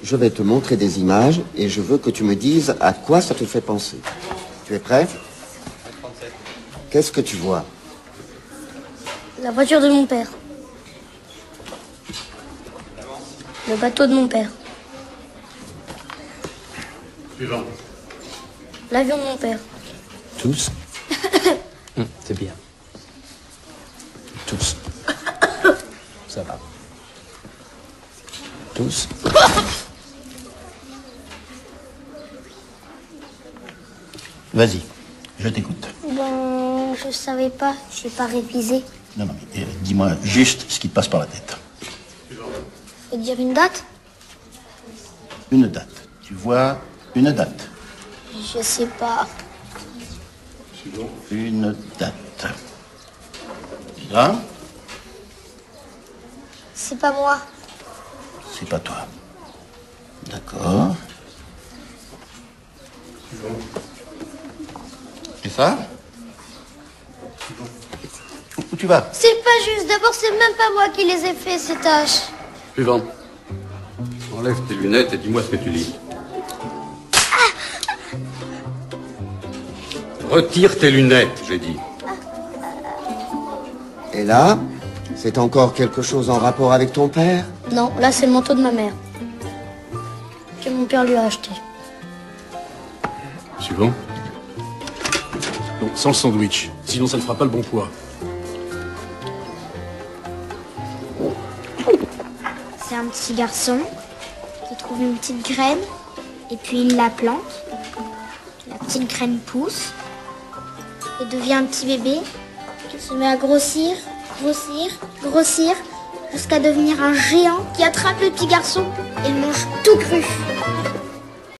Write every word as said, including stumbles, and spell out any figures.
je vais te montrer des images et je veux que tu me dises à quoi ça te fait penser. Tu es prêt? Qu'est-ce que tu vois? La voiture de mon père. Le bateau de mon père. Suivant. L'avion de mon père. Tous? Hum, c'est bien. Tous. Ça va. Tous? Vas-y, je t'écoute. Ben, je savais pas, j'ai pas révisé. Non, non, mais euh, dis-moi juste ce qui te passe par la tête. Faut dire une date? Une date. Tu vois une date. Je sais pas. Une date. Là, C'est pas moi. c'est pas toi. D'accord. Et ça? Où, où tu vas? C'est pas juste. D'abord, c'est même pas moi qui les ai fait, ces tâches. Suivant. Enlève tes lunettes et dis-moi ce que tu lis. Retire tes lunettes, j'ai dit. Et là, c'est encore quelque chose en rapport avec ton père? Non, là, c'est le manteau de ma mère. Que mon père lui a acheté. Suivant. Non, sans le sandwich. Sinon, ça ne fera pas le bon poids. C'est un petit garçon qui trouve une petite graine et puis il la plante. La petite graine pousse et devient un petit bébé qui se met à grossir, grossir, grossir jusqu'à devenir un géant qui attrape le petit garçon et le mange tout cru.